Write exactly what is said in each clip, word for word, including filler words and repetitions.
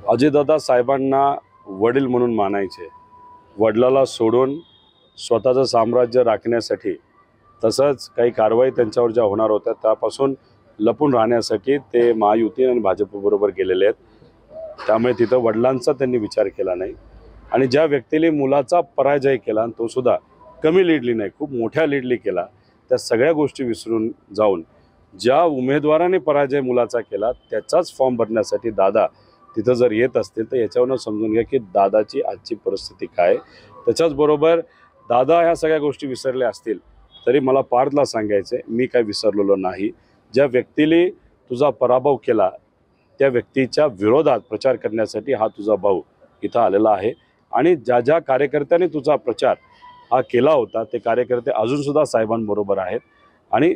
अजितदादा साहेबांना वडील म्हणून मानायचे, वडिलाला सोडून स्वतःचं साम्राज्य राखण्यासाठी तसंच काही कारवाई त्यांच्यावर ज्या होणार होत्या त्यापासून लपून राहण्यासाठी ते महायुती आणि भाजपबरोबर गेलेले आहेत। त्यामुळे तिथं वडिलांचा त्यांनी विचार केला नाही आणि ज्या व्यक्तीने मुलाचा पराजय केला आणि तो सुद्धा कमी लीडली नाही, खूप मोठ्या लीडली केला, त्या सगळ्या गोष्टी विसरून जाऊन ज्या उमेदवाराने पराजय मुलाचा केला त्याचाच फॉर्म भरण्यासाठी दादा तिथं जर येत असतील तर याच्यावरून समजून घ्या की दादाची आजची परिस्थिती काय। त्याच्याचबरोबर दादा ह्या सगळ्या गोष्टी विसरल्या असतील तरी मला पार्थला सांगायचं आहे, मी काय विसरलेलो नाही। ज्या व्यक्तीने तुझा पराभव केला त्या व्यक्तीच्या विरोधात प्रचार करण्यासाठी हा तुझा भाऊ इथं आलेला आहे आणि ज्या ज्या कार्यकर्त्यांनी तुझा प्रचार हा केला होता ते कार्यकर्ते अजूनसुद्धा साहेबांबरोबर आहेत आणि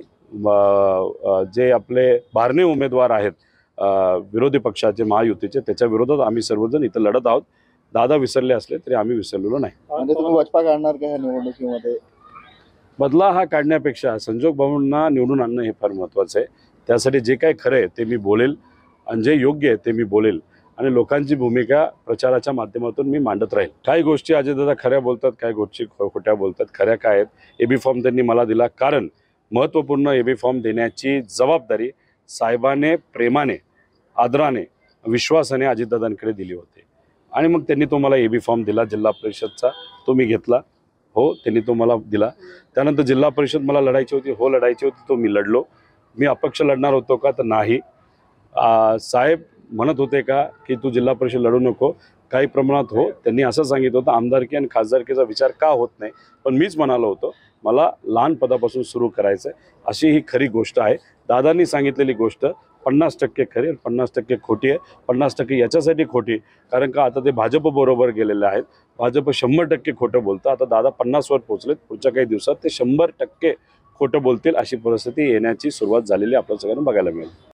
जे आपले बारणे उमेदवार आहेत विरोधी पक्षाचे महायुतीचे त्याच्या विरोधात आम्ही सर्वजण इथं लढत आहोत। दादा विसरले असले तरी आम्ही विसरलेलो नाही। म्हणजे तुम्ही वचपा काढणार का ह्या निवडणुकीमध्ये? बदला हा काढण्यापेक्षा संजोग भाऊंना निवडून आणणं हे फार महत्त्वाचं आहे। त्यासाठी जे काही खरं आहे ते मी बोलेल आणि जे योग्य आहे ते मी बोलेल आणि लोकांची भूमिका प्रचाराच्या माध्यमातून मी मांडत राहील। काही गोष्टी अजितदादा खऱ्या बोलतात, काही गोष्टी खोट्या बोलतात। खऱ्या काय आहेत, एबी फॉर्म त्यांनी मला दिला कारण महत्त्वपूर्ण एबी फॉर्म देण्याची जबाबदारी साहेबाने प्रेमाने आदराने विश्वासाने अजितदादांकडे दिली होती आणि मग त्यांनी तो मला एबी फॉर्म दिला जिल्हा परिषदचा, तो मी घेतला। हो, त्यांनी तो मला दिला। त्यानंतर जिल्हा परिषद मला लढायची होती, हो लढायची होती, तो मी लढलो। मी अपक्ष लढणार होतो का तर नाही। साहेब म्हणत होते का की तू जिल्हा परिषद लढू नको, काही प्रमाणात हो त्यांनी असं सांगितलं होतं आमदारकी आणि खासदारकीचा विचार का होत नाही, पण मीच म्हणालो होतो मला लहान पदापासून सुरू करायचं आहे। अशी ही खरी गोष्ट आहे। दादांनी सांगितलेली गोष्ट पन्नास टक्के खरी आणि पन्नास टक्के खोटी आहे। पन्नास टक्के याच्यासाठी खोटी कारण का आता ते भाजप बरोबर गेलेले आहेत, भाजप शंभर टक्के खोटं बोलतं। आता दादा पन्नासवर पोहोचलेत, पुढच्या काही दिवसात ते शंभर टक्के खोटं बोलतील अशी परिस्थिती येण्याची सुरुवात झालेली आपल्या सगळ्यांना बघायला मिळेल।